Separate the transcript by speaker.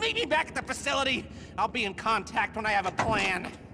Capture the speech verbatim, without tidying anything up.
Speaker 1: Meet me back at the facility. I'll be in contact when I have a plan.